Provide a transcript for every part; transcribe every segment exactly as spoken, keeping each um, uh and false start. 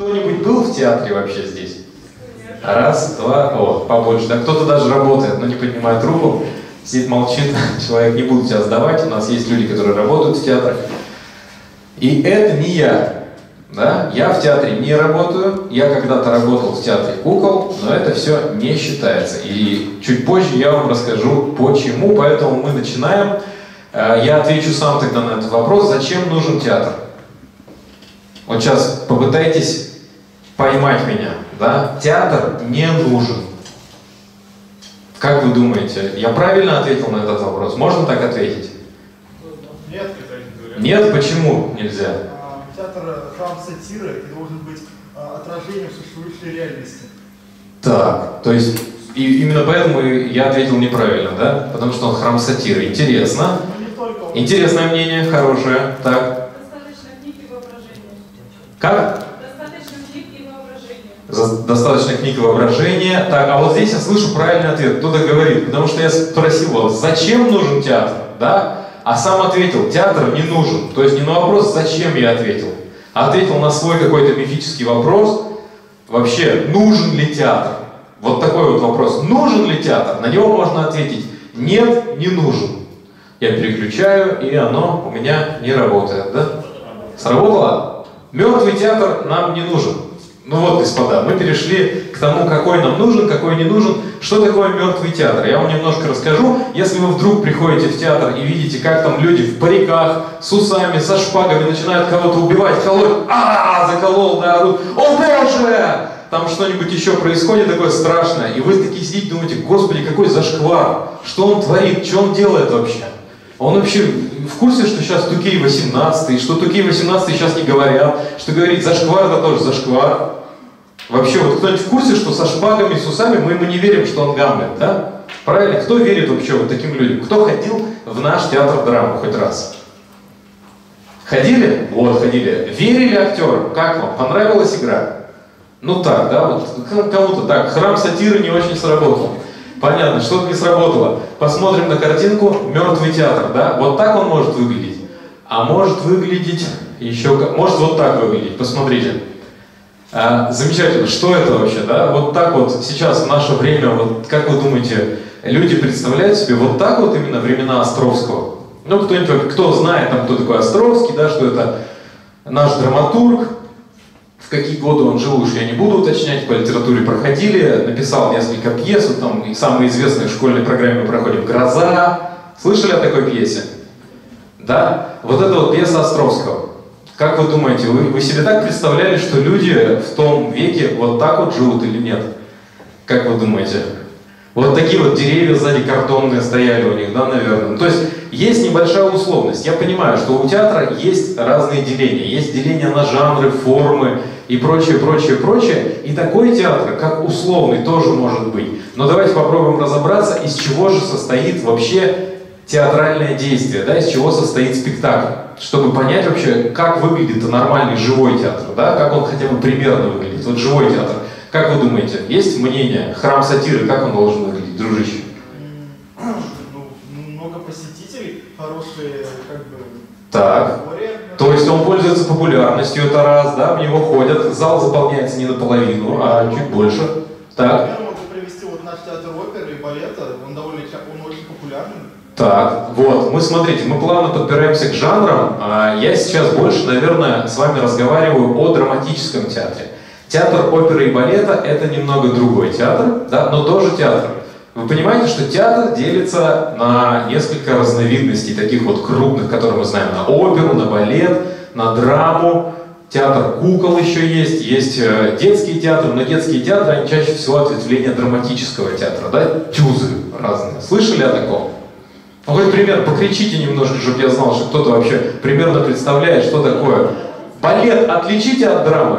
Кто-нибудь был в театре вообще здесь? Раз, два, о, побольше. Да, кто-то даже работает, но не поднимает руку, сидит, молчит. Человек, не буду тебя сдавать. У нас есть люди, которые работают в театрах. И это не я. Да? Я в театре не работаю. Я когда-то работал в театре кукол, но это все не считается. И чуть позже я вам расскажу, почему. Поэтому мы начинаем. Я отвечу сам тогда на этот вопрос. Зачем нужен театр? Вот сейчас попытайтесь поймать меня. Да? Театр не нужен. Как вы думаете, я правильно ответил на этот вопрос? Можно так ответить? Нет, Нет, почему нельзя? Театр — храм сатиры и должен быть отражением существующей реальности. Так, то есть и именно поэтому я ответил неправильно, да? Потому что он храм сатиры. Интересно. Интересное мнение, хорошее. Так. Достаточно книг и воображения. Как? Достаточно книг и воображения. Достаточно книг и воображения. Так, а вот здесь я слышу правильный ответ. Кто-то говорит, потому что я спросил вас, зачем нужен театр, да? А сам ответил, театр не нужен. То есть не на вопрос, зачем я ответил, а ответил на свой какой-то мифический вопрос. Вообще, нужен ли театр? Вот такой вот вопрос. Нужен ли театр? На него можно ответить, нет, не нужен. Я переключаю, и оно у меня не работает, да? Сработало? Мертвый театр нам не нужен. Ну вот, господа, мы перешли к тому, какой нам нужен, какой не нужен. Что такое мертвый театр? Я вам немножко расскажу. Если вы вдруг приходите в театр и видите, как там люди в париках, с усами, со шпагами начинают кого-то убивать, колоть, а, заколол, да, орут, о боже! Там что-нибудь еще происходит такое страшное, и вы такие сидите, думаете, господи, какой зашквар, что он творит, что он делает вообще? Он вообще в курсе, что сейчас Тукей восемнадцатый, что Тукей восемнадцатый сейчас не говорят, что говорит зашквар, это тоже зашквар. Вообще, вот кто-нибудь в курсе, что со шпагами, с усами мы ему не верим, что он Гамлет, да? Правильно? Кто верит вообще вот таким людям? Кто ходил в наш театр драмы хоть раз? Ходили? Вот, ходили. Верили актерам? Как вам? Понравилась игра? Ну так, да, вот кому-то так. Храм сатиры не очень сработал. Понятно, что-то не сработало. Посмотрим на картинку. Мертвый театр, да? Вот так он может выглядеть. А может выглядеть еще как... Может вот так выглядеть. Посмотрите. А, замечательно. Что это вообще, да? Вот так вот сейчас в наше время, вот как вы думаете, люди представляют себе вот так вот именно времена Островского? Ну, кто-нибудь, кто знает, там, кто такой Островский, да, что это наш драматург. В какие годы он жил, уж я не буду уточнять, по литературе проходили, написал несколько пьес, вот там самые известные в школьной программе мы проходим «Гроза». Слышали о такой пьесе? Да? Вот это вот пьеса Островского. Как вы думаете, вы, вы себе так представляли, что люди в том веке вот так вот живут или нет? Как вы думаете? Вот такие вот деревья сзади картонные стояли у них, да, наверное. Ну, то есть есть небольшая условность. Я понимаю, что у театра есть разные деления. Есть деление на жанры, формы и прочее, прочее, прочее. И такой театр, как условный, тоже может быть. Но давайте попробуем разобраться, из чего же состоит вообще театральное действие, да, из чего состоит спектакль. Чтобы понять вообще, как выглядит нормальный живой театр, да, как он хотя бы примерно выглядит. Вот живой театр. Как вы думаете, есть мнение? Храм сатиры, как он должен выглядеть, дружище? Ну, много посетителей, хорошие, как бы... Так. То есть он пользуется популярностью, это раз, да, в него ходят, зал заполняется не наполовину, а чуть больше. Так. Я могу привести вот наш театр оперы и балета, он довольно, он очень популярный. Так, вот, мы, смотрите, мы плавно подбираемся к жанрам. Я сейчас больше, наверное, с вами разговариваю о драматическом театре. Театр оперы и балета — это немного другой театр, да, но тоже театр. Вы понимаете, что театр делится на несколько разновидностей, таких вот крупных, которые мы знаем, на оперу, на балет, на драму. Театр кукол еще есть, есть детские театры, но детские театры, они чаще всего ответвления драматического театра, да, тюзы разные. Слышали о таком? Ну, хоть пример, покричите немножко, чтобы я знал, что кто-то вообще примерно представляет, что такое. Балет отличите от драмы?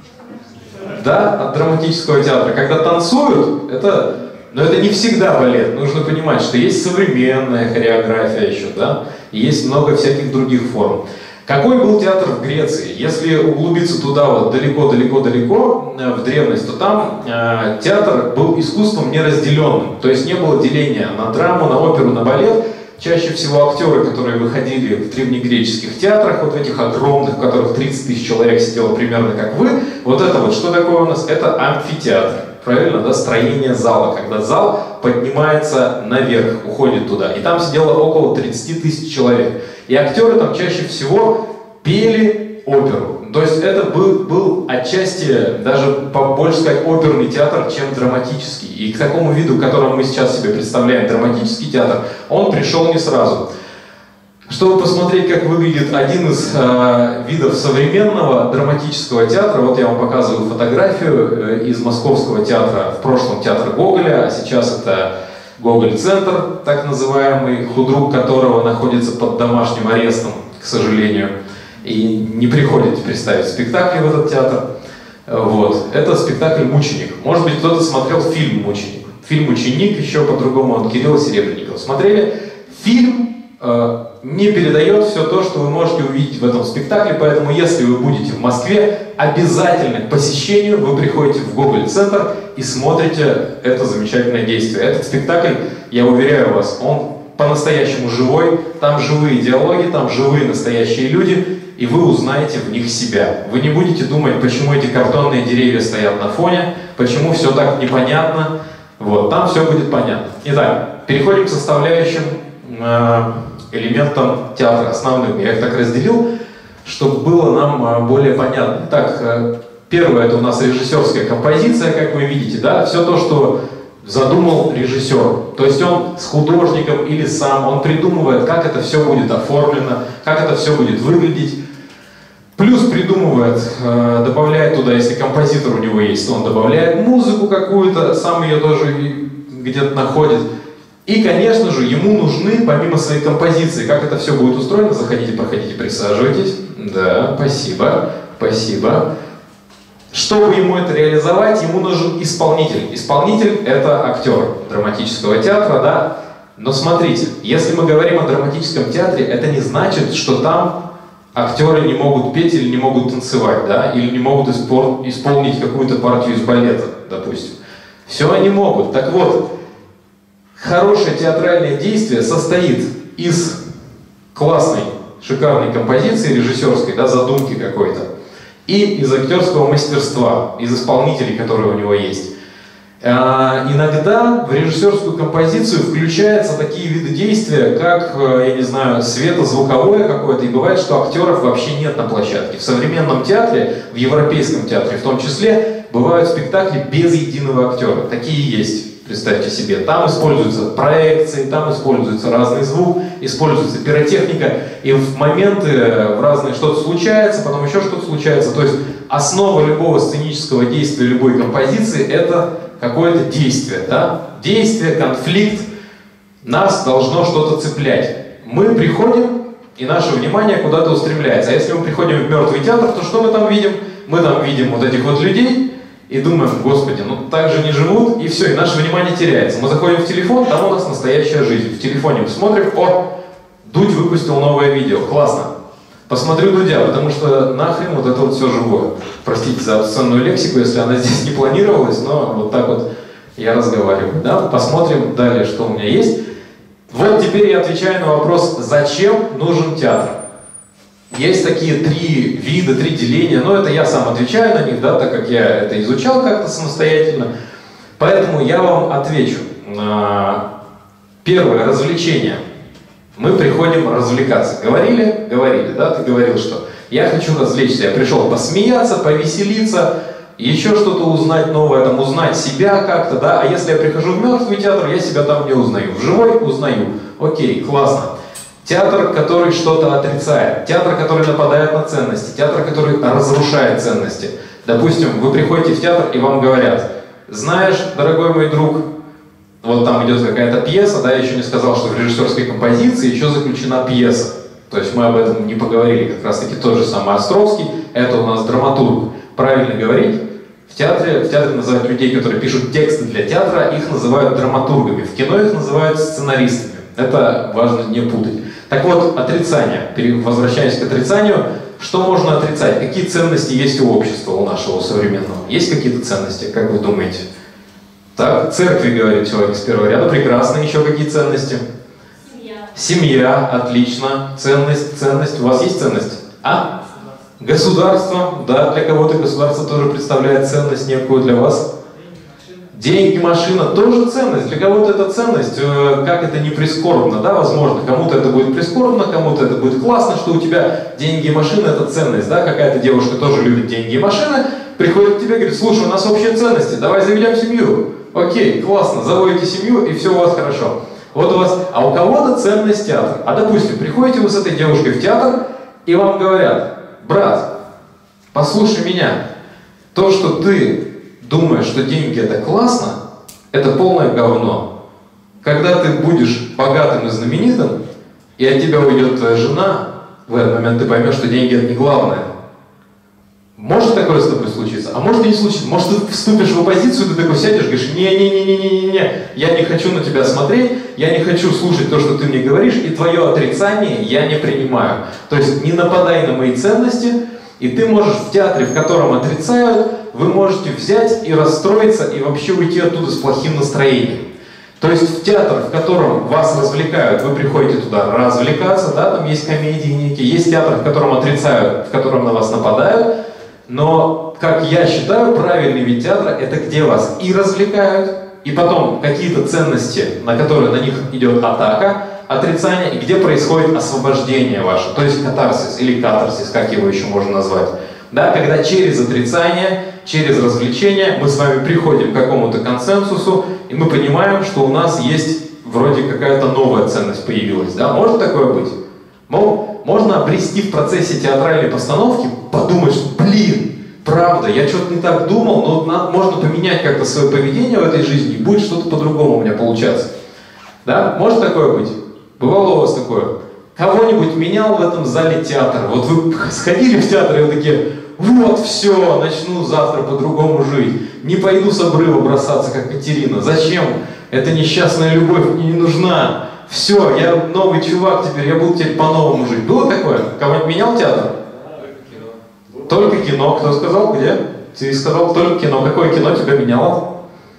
Да, от драматического театра. Когда танцуют, это, но это не всегда балет. Нужно понимать, что есть современная хореография еще, да, и есть много всяких других форм. Какой был театр в Греции? Если углубиться туда вот далеко-далеко-далеко в древность, то там э, театр был искусством неразделенным. То есть не было деления на драму, на оперу, на балет. чаще всего актеры, которые выходили в древнегреческих театрах, вот в этих огромных, в которых тридцать тысяч человек сидело примерно как вы, вот это вот, что такое у нас? Это амфитеатр. Правильно, да, строение зала, когда зал поднимается наверх, уходит туда. И там сидело около тридцати тысяч человек. И актеры там чаще всего пели оперу. То есть это был, был отчасти, даже побольше сказать, оперный театр, чем драматический. И к такому виду, которым мы сейчас себе представляем, драматический театр, он пришел не сразу. Чтобы посмотреть, как выглядит один из э, видов современного драматического театра, вот я вам показываю фотографию э, из Московского театра, в прошлом театр Гоголя, а сейчас это Гоголь-центр, так называемый, худрук которого находится под домашним арестом, к сожалению, и не приходит теперь ставить спектакли в этот театр. Вот. Это спектакль «Мученик». Может быть, кто-то смотрел фильм «Мученик». Фильм «Ученик», еще по-другому он Кирилла Серебренникова. Смотрели? Фильм э, не передает все то, что вы можете увидеть в этом спектакле, поэтому если вы будете в Москве, обязательно к посещению вы приходите в Гоголь-центр и смотрите это замечательное действие. Этот спектакль, я уверяю вас, он по-настоящему живой, там живые диалоги, там живые настоящие люди, и вы узнаете в них себя. Вы не будете думать, почему эти картонные деревья стоят на фоне, почему все так непонятно. Вот, там все будет понятно. Итак, переходим к составляющим э, элементам театра, основным. Я их так разделил, чтобы было нам э, более понятно. Так, э, первое, это у нас режиссерская композиция, как вы видите, да, все то, что задумал режиссер. То есть он с художником или сам, он придумывает, как это все будет оформлено, как это все будет выглядеть. Плюс придумывает, э, добавляет туда, если композитор у него есть, то он добавляет музыку какую-то, сам ее тоже где-то находит. И, конечно же, ему нужны, помимо своей композиции, как это все будет устроено, заходите, проходите, присаживайтесь. Да, спасибо, спасибо. Чтобы ему это реализовать, ему нужен исполнитель. Исполнитель — это актер драматического театра, да? Но смотрите, если мы говорим о драматическом театре, это не значит, что там актеры не могут петь или не могут танцевать, да? Или не могут испол- исполнить какую-то партию из балета, допустим. Все они могут. Так вот, хорошее театральное действие состоит из классной, шикарной композиции режиссерской, да, задумки какой-то, и из актерского мастерства, из исполнителей, которые у него есть. А, иногда в режиссерскую композицию включаются такие виды действия, как, я не знаю, светозвуковое какое-то, и бывает, что актеров вообще нет на площадке. В современном театре, в европейском театре в том числе, бывают спектакли без единого актера. Такие есть, представьте себе. Там используются проекции, там используется разный звук, используется пиротехника, и в моменты в разные что-то случается, потом еще что-то случается. То есть основа любого сценического действия, любой композиции — это какое-то действие, да? Действие, конфликт. Нас должно что-то цеплять. Мы приходим, и наше внимание куда-то устремляется. А если мы приходим в мертвый театр, то что мы там видим? Мы там видим вот этих вот людей и думаем: господи, ну так же не живут, и все, и наше внимание теряется. Мы заходим в телефон, там у нас настоящая жизнь. В телефоне мы смотрим: о, Дудь выпустил новое видео, классно. Посмотрю Дудя, потому что нахрен вот это вот все живое. Простите за обсценную лексику, если она здесь не планировалась, но вот так вот я разговариваю. Да? Посмотрим далее, что у меня есть. Вот теперь я отвечаю на вопрос, зачем нужен театр. Есть такие три вида, три деления, но это я сам отвечаю на них, да, так как я это изучал как-то самостоятельно. Поэтому я вам отвечу. Первое, развлечение. Мы приходим развлекаться. Говорили? Говорили, да? Ты говорил, что я хочу развлечься. Я пришел посмеяться, повеселиться, еще что-то узнать новое, там, узнать себя как-то, да? А если я прихожу в мертвый театр, я себя там не узнаю. В живой узнаю. Окей, классно. Театр, который что-то отрицает. Театр, который нападает на ценности. Театр, который разрушает ценности. Допустим, вы приходите в театр и вам говорят: знаешь, дорогой мой друг, вот там идет какая-то пьеса, да, я еще не сказал, что в режиссерской композиции еще заключена пьеса. То есть мы об этом не поговорили, как раз таки тот же самый Островский, это у нас драматург. Правильно говорить, в театре, в театре называют людей, которые пишут тексты для театра, их называют драматургами, в кино их называют сценаристами. Это важно не путать. Так вот, отрицание, возвращаясь к отрицанию, что можно отрицать? Какие ценности есть у общества, у нашего современного? Есть какие-то ценности, как вы думаете? Так, церкви, говорит человек с первого ряда. Прекрасно. Еще какие ценности? Семья. Семья, отлично. Ценность, ценность. У вас есть ценность? А? Государство, да, для кого-то государство тоже представляет ценность некую для вас. Деньги, машина тоже ценность. Для кого-то это ценность, как это не прискорбно, да, возможно. Кому-то это будет прискорбно, кому-то это будет классно, что у тебя деньги и машина это ценность, да. Какая-то девушка тоже любит деньги и машины, приходит к тебе и говорит: слушай, у нас общие ценности, давай заведем семью. Окей, классно, заводите семью и все у вас хорошо. Вот у вас, а у кого-то ценность театр. А допустим, приходите вы с этой девушкой в театр, и вам говорят: брат, послушай меня, то, что ты думаешь, что деньги это классно, это полное говно. Когда ты будешь богатым и знаменитым, и от тебя уйдет твоя жена, в этот момент ты поймешь, что деньги это не главное. Может такое с тобой случиться? А может и не случится. Может ты вступишь в оппозицию, ты такой сядешь, говоришь: не-не-не-не-не-не, я не хочу на тебя смотреть, я не хочу слушать то, что ты мне говоришь, и твое отрицание я не принимаю. То есть не нападай на мои ценности, и ты можешь в театре, в котором отрицают, вы можете взять и расстроиться, и вообще уйти оттуда с плохим настроением. То есть в театр, в котором вас развлекают, вы приходите туда развлекаться, да, там есть комедии некие, есть театр, в котором отрицают, в котором на вас нападают, но, как я считаю, правильный вид театра — это где вас и развлекают, и потом какие-то ценности, на которые на них идет атака, отрицание, и где происходит освобождение ваше, то есть катарсис или катарсис, как его еще можно назвать. Да, когда через отрицание, через развлечение мы с вами приходим к какому-то консенсусу, и мы понимаем, что у нас есть вроде какая-то новая ценность появилась. Да? Может такое быть? Мол, можно обрести в процессе театральной постановки, подумать, что, блин, правда, я что-то не так думал, но надо, можно поменять как-то свое поведение в этой жизни, и будет что-то по-другому у меня получаться. Да? Может такое быть? Бывало у вас такое? Кого-нибудь менял в этом зале театр? Вот вы сходили в театр, и вы такие: вот, все, начну завтра по-другому жить. Не пойду с обрыва бросаться, как Катерина. Зачем? Эта несчастная любовь мне не нужна. Все, я новый чувак теперь, я буду теперь по-новому жить. Было такое? Кого-нибудь менял театр? Только кино. Только кино. Кто сказал? Где? Ты сказал только кино. Какое кино тебя меняло?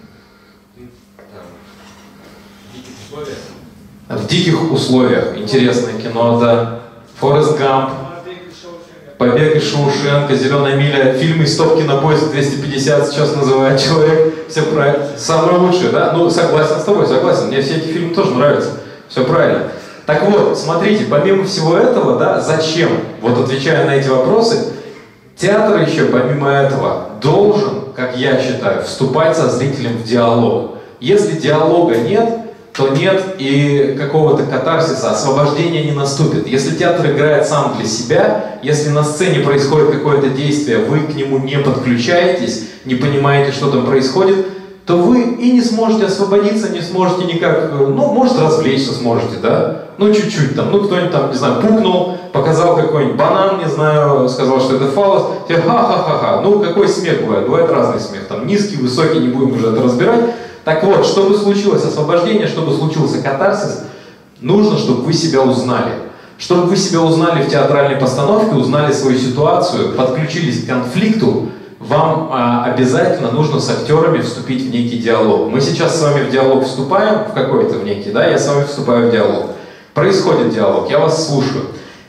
В диких условиях. Интересное кино, да. Форест Гамп. Побег из Шоушенка, Зеленая миля, фильмы из топ кинопоиска двести пятьдесят сейчас называет человек. Все правильно. Самое лучшее, да? Ну, согласен с тобой, согласен. Мне все эти фильмы тоже нравятся. Все правильно. Так вот, смотрите, помимо всего этого, да, зачем? Вот отвечая на эти вопросы, театр еще, помимо этого, должен, как я считаю, вступать со зрителем в диалог. Если диалога нет, то нет и какого-то катарсиса, освобождения не наступит. Если театр играет сам для себя, если на сцене происходит какое-то действие, вы к нему не подключаетесь, не понимаете, что там происходит, то вы и не сможете освободиться, не сможете никак, ну, может, развлечься сможете, да? Ну, чуть-чуть там, ну, кто-нибудь там, не знаю, пукнул, показал какой-нибудь банан, не знаю, сказал, что это фалос, тебе ха-ха-ха-ха. Ну, какой смех бывает? Бывает разный смех, там, низкий, высокий, не будем уже это разбирать. Так вот, чтобы случилось освобождение, чтобы случился катарсис, нужно, чтобы вы себя узнали. Чтобы вы себя узнали в театральной постановке, узнали свою ситуацию, подключились к конфликту, вам а, обязательно нужно с актерами вступить в некий диалог. Мы сейчас с вами в диалог вступаем, в какой-то в некий, да, я с вами вступаю в диалог. Происходит диалог, я вас слушаю.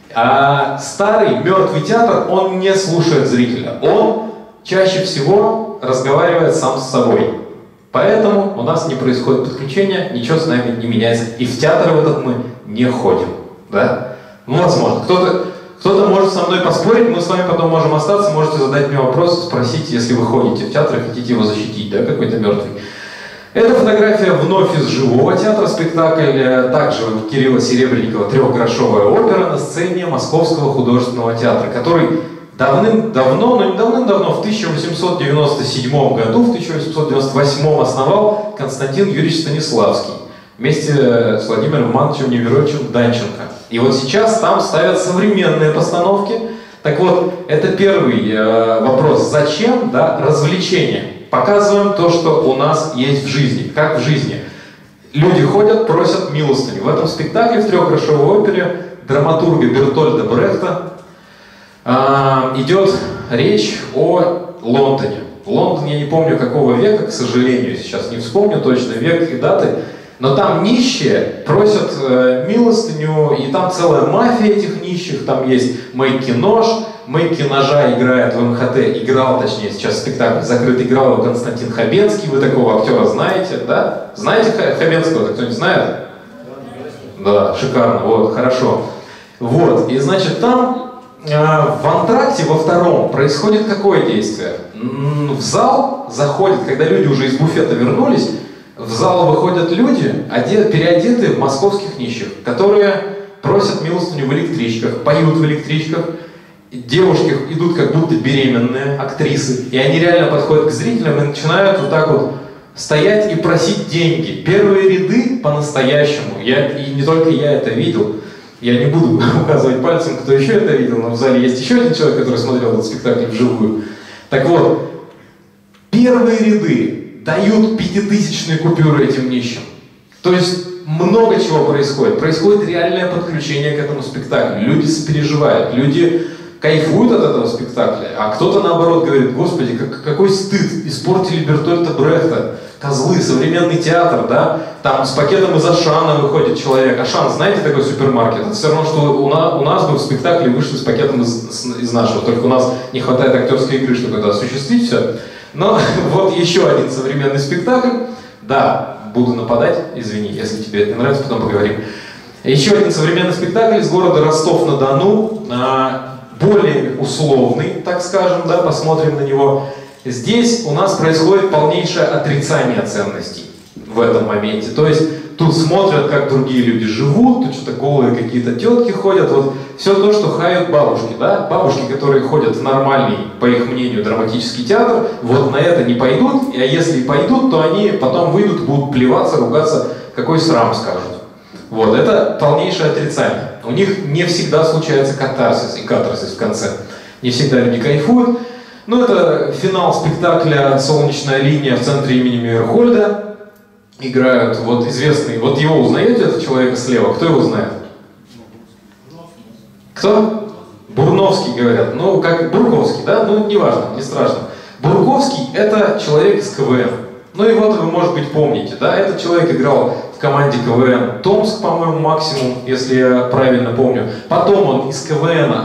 А старый, мертвый театр, он не слушает зрителя. Он чаще всего разговаривает сам с собой. Поэтому у нас не происходит подключения, ничего с нами не меняется. И в театр в этот мы не ходим. Да? Ну, возможно. Кто-то кто-то может со мной поспорить, мы с вами потом можем остаться, можете задать мне вопрос, спросить, если вы ходите в театр и хотите его защитить, да, какой-то мертвый. Эта фотография вновь из живого театра, спектакль также Кирилла Серебренникова «Трехгрошовая опера» на сцене Московского художественного театра, который давным-давно, но не давным-давно, в тысяча восемьсот девяносто седьмом году, в тысяча восемьсот девяносто восьмом основал Константин Юрьевич Станиславский вместе с Владимиром Ивановичем Неверовичем Данченко. И вот сейчас там ставят современные постановки. Так вот, это первый э, вопрос. Зачем? Да, развлечение. Показываем то, что у нас есть в жизни. Как в жизни. Люди ходят, просят милостыню. В этом спектакле, в «Трехгрошовой опере» драматурга Бертольда Брехта э, идет речь о Лондоне. Лондон, я не помню какого века, к сожалению, сейчас не вспомню точно век и даты, Но там нищие просят э, милостыню, и там целая мафия этих нищих, там есть Мэйки Нож, Мэйки Ножа играет в эм ха тэ, играл, точнее, сейчас спектакль закрыт, играл его Константин Хабенский, вы такого актера знаете, да? Знаете Хабенского, кто-нибудь знает? Да, шикарно, вот, хорошо. Вот, и значит там э, в антракте во втором происходит какое действие? В зал заходят, когда люди уже из буфета вернулись, в зал выходят люди, одет, переодетые в московских нищих, которые просят милостыню в электричках, поют в электричках, девушки идут как будто беременные актрисы, и они реально подходят к зрителям и начинают вот так вот стоять и просить деньги. Первые ряды по-настоящему, я, и не только я это видел, я не буду указывать пальцем, кто еще это видел, но в зале есть еще один человек, который смотрел этот спектакль вживую. Так вот, первые ряды дают пятитысячные купюры этим нищим. То есть много чего происходит. Происходит реальное подключение к этому спектаклю. Люди сопереживают, люди кайфуют от этого спектакля. А кто-то наоборот говорит: господи, как, какой стыд, испортили Бертольта Брехта, козлы, современный театр, да? Там с пакетом из Ашана выходит человек. Ашан, знаете такой супермаркет? Это все равно, что у нас, у нас бы в спектакле вышли с пакетом из, из нашего. Только у нас не хватает актерской игры, чтобы это осуществить все. Но вот еще один современный спектакль. Да, буду нападать, извини, если тебе это не нравится, потом поговорим. Еще один современный спектакль из города Ростов-на-Дону. Более условный, так скажем, да, посмотрим на него. Здесь у нас происходит полнейшее отрицание ценностей в этом моменте. То есть тут смотрят, как другие люди живут, тут что-то голые какие-то тетки ходят. Вот все то, что хают бабушки, да? Бабушки, которые ходят в нормальный, по их мнению, драматический театр, вот на это не пойдут, а если и пойдут, то они потом выйдут, будут плеваться, ругаться, какой срам скажут. Вот, это полнейшее отрицание. У них не всегда случается катарсис и катарсис в конце. Не всегда люди кайфуют. Ну, это финал спектакля «Солнечная линия» в центре имени Мейерхольда. Играют вот известный, вот его узнаете, этого человека слева? Кто его знает? Кто? Бурновский, говорят. Ну, как Бурковский, да? Ну, неважно, не страшно. Бурковский — это человек из ка вэ эн. Ну, и вот вы, может быть, помните, да? Этот человек играл в команде ка вэ эн Томск, по-моему, максимум, если я правильно помню. Потом он из ка вэ эн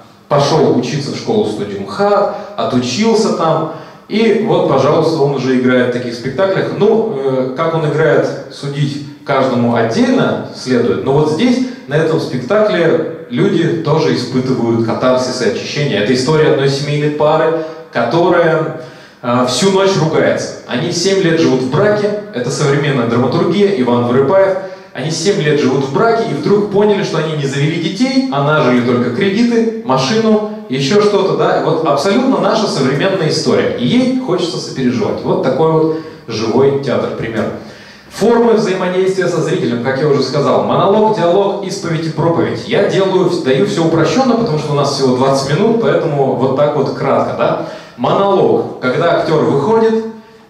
пошел учиться в школу-студию МХАТ, отучился там. И вот, пожалуйста, он уже играет в таких спектаклях. Ну, э, как он играет, судить каждому отдельно следует. Но вот здесь, на этом спектакле, люди тоже испытывают катарсис и очищение. Это история одной семейной пары, которая э, всю ночь ругается. Они семь лет живут в браке, это современная драматургия, Иван Вырыпаев. Они семь лет живут в браке и вдруг поняли, что они не завели детей, а нажили только кредиты, машину, еще что-то, да, вот абсолютно наша современная история, и ей хочется сопереживать. Вот такой вот живой театр, пример. Формы взаимодействия со зрителем, как я уже сказал, монолог, диалог, исповедь и проповедь. Я делаю, даю все упрощенно, потому что у нас всего двадцать минут, поэтому вот так вот кратко, да. Монолог, когда актер выходит,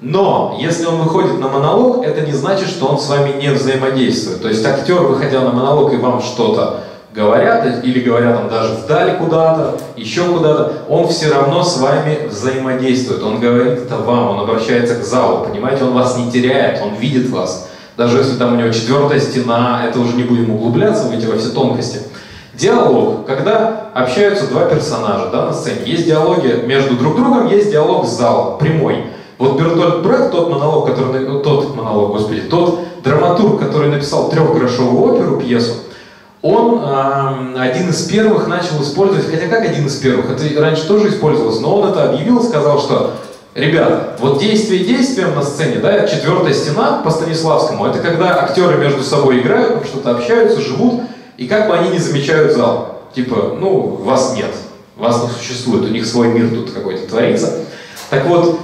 но если он выходит на монолог, это не значит, что он с вами не взаимодействует. То есть актер, выходя на монолог, и вам что-то говорят, или говорят там даже вдаль куда-то, еще куда-то, он все равно с вами взаимодействует. Он говорит это вам, он обращается к залу, понимаете, он вас не теряет, он видит вас. Даже если там у него четвертая стена, это уже не будем углубляться в эти во все тонкости. Диалог, когда общаются два персонажа, да, на сцене. Есть диалоги между друг другом, есть диалог с залом, прямой. Вот Бертольд Брехт, тот монолог, который, тот монолог, господи, тот драматург, который написал трехгрошовую оперу, пьесу, он э, один из первых начал использовать, хотя как один из первых, это раньше тоже использовалось, но он это объявил, сказал, что, ребята, вот действие действием на сцене, да, четвертая стена по Станиславскому, это когда актеры между собой играют, что-то общаются, живут, и как бы они не замечают зал. Типа, ну, вас нет, вас не существует, у них свой мир тут какой-то творится. Так вот,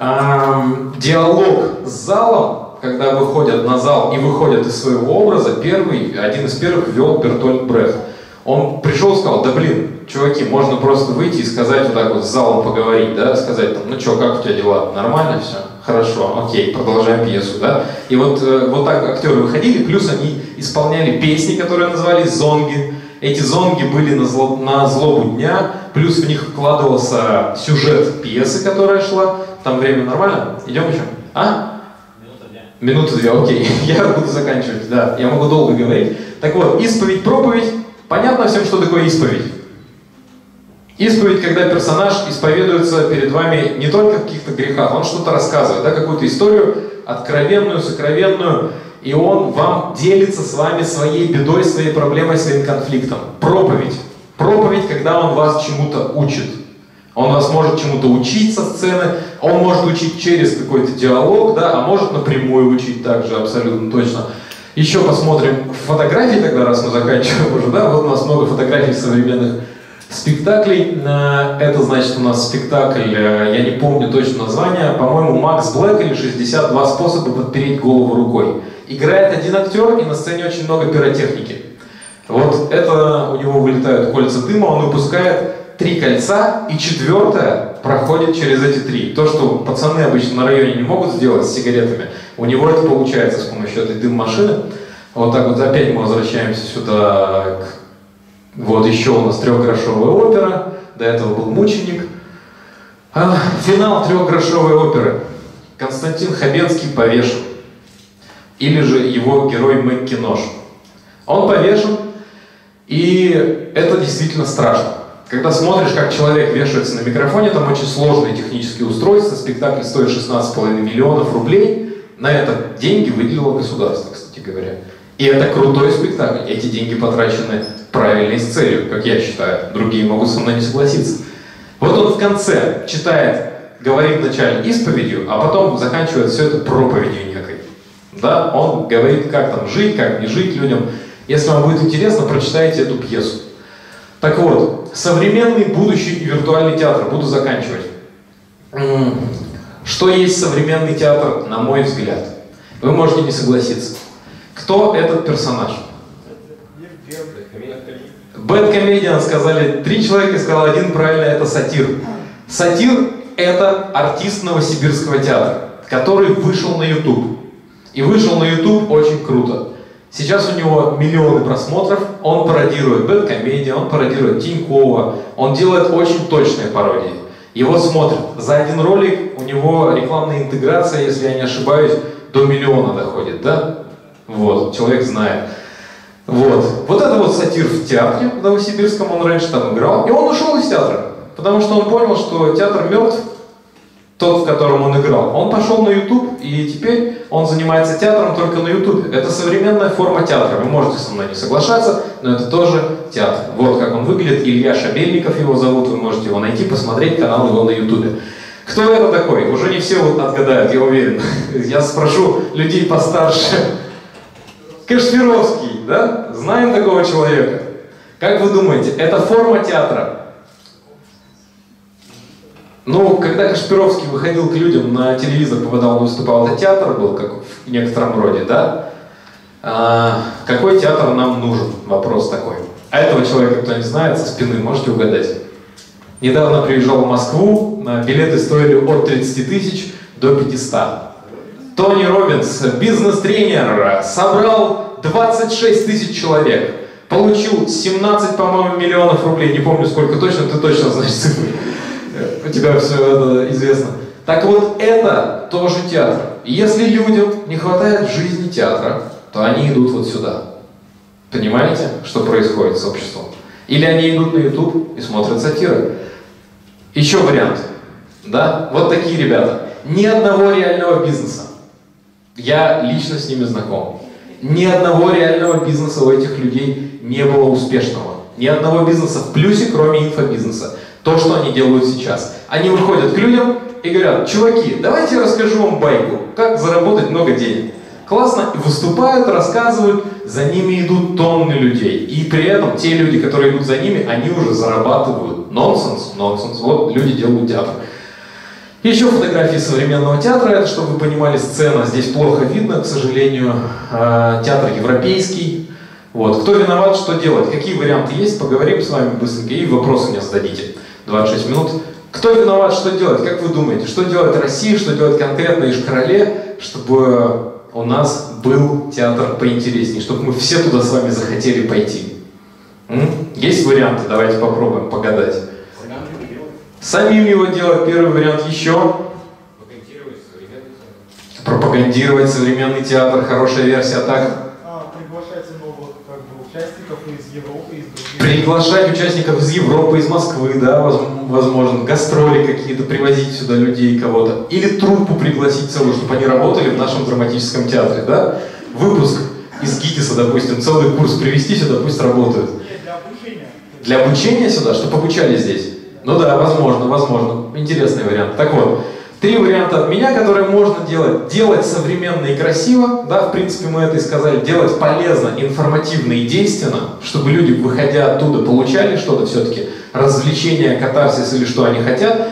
эм, диалог с залом, когда выходят на зал и выходят из своего образа, первый, один из первых вел Бертольд Брехт. Он пришел и сказал: да блин, чуваки, можно просто выйти и сказать вот так вот с залом поговорить, да, сказать там, ну что, как у тебя дела, нормально все? Хорошо, окей, продолжаем пьесу, да. И вот, э, вот так актеры выходили, плюс они исполняли песни, которые назывались зонги. Эти зонги были на, зло, на злобу дня, плюс в них вкладывался сюжет пьесы, которая шла. Там время нормально? Идем еще? А? Минута Минуты две, окей, я буду заканчивать, да, я могу долго говорить. Так вот, исповедь, проповедь, понятно всем, что такое исповедь. Исповедь, когда персонаж исповедуется перед вами не только в каких-то грехах, он что-то рассказывает, да, какую-то историю, откровенную, сокровенную, и он вам делится с вами своей бедой, своей проблемой, своим конфликтом. Проповедь. Проповедь, когда он вас чему-то учит. Он вас может чему-то учить со сцены, он может учить через какой-то диалог, да, а может напрямую учить также, абсолютно точно. Еще посмотрим фотографии тогда, раз мы заканчиваем уже, да, вот у нас много фотографий современных спектаклей. Это значит у нас спектакль, я не помню точно название, по-моему, Макс Блэк или шестьдесят два способа подпереть голову рукой. Играет один актер, и на сцене очень много пиротехники. Вот это у него вылетают кольца дыма, он выпускает три кольца, и четвертое проходит через эти три. То, что пацаны обычно на районе не могут сделать с сигаретами, у него это получается с помощью этой дым-машины. Вот так вот опять мы возвращаемся сюда к... Вот еще у нас трехгрошовая опера, до этого был мученик. А, финал трехгрошовой оперы. Константин Хабенский повешен. Или же его герой Маккинош. Он повешен, и это действительно страшно. Когда смотришь, как человек вешается на микрофоне, там очень сложные технические устройства, спектакль стоит шестнадцать с половиной миллионов рублей, на это деньги выделило государство, кстати говоря. И это крутой спектакль, эти деньги потрачены правильно и с целью, как я считаю, другие могут со мной не согласиться. Вот он в конце читает, говорит вначале исповедью, а потом заканчивает все это проповедью некой. Да? Он говорит, как там жить, как не жить людям. Если вам будет интересно, прочитайте эту пьесу. Так вот, современный, будущий и виртуальный театр. Буду заканчивать. Что есть современный театр, на мой взгляд? Вы можете не согласиться. Кто этот персонаж? Бэдкомедиан сказали три человека, сказал один правильно, это сатир. Сатир — это артист Новосибирского театра, который вышел на YouTube. И вышел на YouTube очень круто. Сейчас у него миллионы просмотров, он пародирует Бэдкомедиан, он пародирует Тинькова, он делает очень точные пародии. Его смотрят. За один ролик у него рекламная интеграция, если я не ошибаюсь, до миллиона доходит, да? Вот, человек знает. Вот. Вот это вот сатир в театре в Новосибирском, он раньше там играл, и он ушел из театра, потому что он понял, что театр мертв, тот, в котором он играл. Он пошел на YouTube, и теперь он занимается театром только на YouTube. Это современная форма театра. Вы можете со мной не соглашаться, но это тоже театр. Вот как он выглядит. Илья Шабельников его зовут, вы можете его найти, посмотреть канал его на YouTube. Кто это такой? Уже не все вот отгадают, я уверен. Я спрошу людей постарше. Кашпировский, да? Знаем такого человека? Как вы думаете, это форма театра? Ну, когда Кашпировский выходил к людям на телевизор, попадал, он выступал, это театр был, как в некотором роде, да? А, какой театр нам нужен? Вопрос такой. А этого человека, кто не знает, со спины можете угадать? Недавно приезжал в Москву, билеты стоили от тридцати тысяч до пятисот. Тони Роббинс, бизнес-тренер, собрал двадцать шесть тысяч человек, получил семнадцать, по-моему, миллионов рублей, не помню сколько точно, ты точно знаешь цифры. У тебя все это известно. Так вот, это тоже театр. И если людям не хватает в жизни театра, то они идут вот сюда. Понимаете, что происходит с обществом? Или они идут на YouTube и смотрят сатиры. Еще вариант. Да? Вот такие ребята. Ни одного реального бизнеса. Я лично с ними знаком. Ни одного реального бизнеса у этих людей не было успешного. Ни одного бизнеса в плюсе, кроме инфобизнеса. То, что они делают сейчас. Они выходят к людям и говорят: чуваки, давайте я расскажу вам байку, как заработать много денег. Классно, и выступают, рассказывают, за ними идут тонны людей. И при этом те люди, которые идут за ними, они уже зарабатывают. Нонсенс, нонсенс. Вот люди делают театр. Еще фотографии современного театра, это, чтобы вы понимали, сцена здесь плохо видно, к сожалению. Театр европейский. Вот. Кто виноват, что делать? Какие варианты есть? Поговорим с вами быстренько и вопросы мне зададите. двадцать шесть минут. Кто виноват, что делать? Как вы думаете? Что делать России, что делать конкретно Ишкарале, чтобы у нас был театр поинтереснее, чтобы мы все туда с вами захотели пойти? М? Есть варианты? Давайте попробуем погадать. Самим его делать, первый вариант еще. пропагандировать современный театр, хорошая версия, так? А, приглашайте новых как бы, участников из Европы, из других. Приглашать участников из Европы, из Москвы, да, возможно, гастроли какие-то, привозить сюда людей, кого-то. Или труппу пригласить целую, чтобы они работали в нашем драматическом театре, да? Выпуск из ГИТИСа, допустим, целый курс привезти сюда, пусть работают. Нет, для обучения. Для обучения сюда, чтобы обучали здесь? Ну да, возможно, возможно. Интересный вариант. Так вот, три варианта от меня, которые можно делать. Делать современно и красиво, да, в принципе мы это и сказали. Делать полезно, информативно и действенно, чтобы люди, выходя оттуда, получали что-то все-таки, развлечение, катарсис или что они хотят.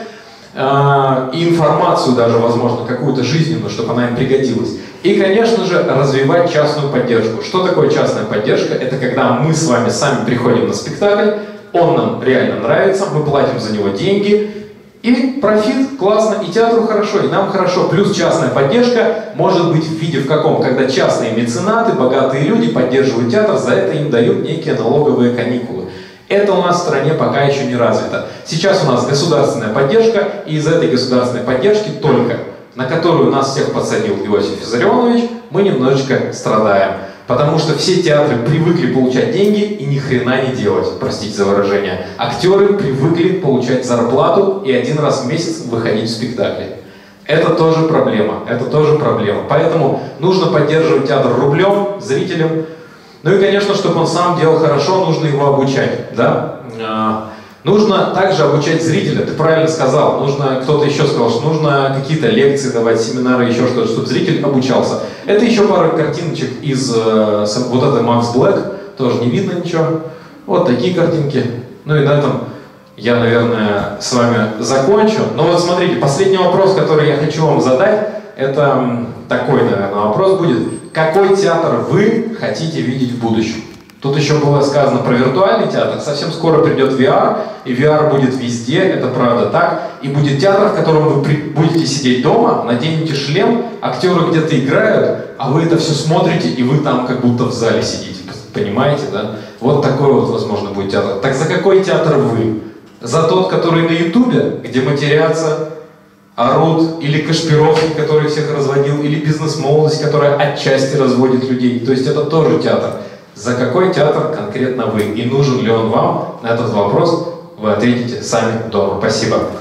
И информацию даже, возможно, какую-то жизненную, чтобы она им пригодилась. И, конечно же, развивать частную поддержку. Что такое частная поддержка? Это когда мы с вами сами приходим на спектакль, он нам реально нравится, мы платим за него деньги, и профит классно, и театру хорошо, и нам хорошо. Плюс частная поддержка может быть в виде в каком? Когда частные меценаты, богатые люди поддерживают театр, за это им дают некие налоговые каникулы. Это у нас в стране пока еще не развито. Сейчас у нас государственная поддержка, и из этой государственной поддержки только, на которую нас всех подсадил Иосиф Виссарионович, мы немножечко страдаем. Потому что все театры привыкли получать деньги и ни хрена не делать, простите за выражение. Актеры привыкли получать зарплату и один раз в месяц выходить в спектакли. Это тоже проблема, это тоже проблема. Поэтому нужно поддерживать театр рублем, зрителям. Ну и, конечно, чтобы он сам делал хорошо, нужно его обучать, да? Нужно также обучать зрителя, ты правильно сказал, нужно, кто-то еще сказал, что нужно какие-то лекции давать, семинары, еще что-то, чтобы зритель обучался. Это еще пара картиночек из э, вот этой Макс Блэк, тоже не видно ничего. Вот такие картинки. Ну и на этом я, наверное, с вами закончу. Но вот смотрите, последний вопрос, который я хочу вам задать, это такой, наверное, вопрос будет. Какой театр вы хотите видеть в будущем? Тут еще было сказано про виртуальный театр. Совсем скоро придет ви ар, и ви ар будет везде, это правда так. И будет театр, в котором вы будете сидеть дома, наденете шлем, актеры где-то играют, а вы это все смотрите, и вы там как будто в зале сидите. Понимаете, да? Вот такой вот, возможно, будет театр. Так за какой театр вы? За тот, который на ютубе, где матерятся, орут, или Кашпировский, который всех разводил, или бизнес-молодость, которая отчасти разводит людей. То есть это тоже театр. За какой театр конкретно вы? И нужен ли он вам? На этот вопрос вы ответите сами дома. Спасибо.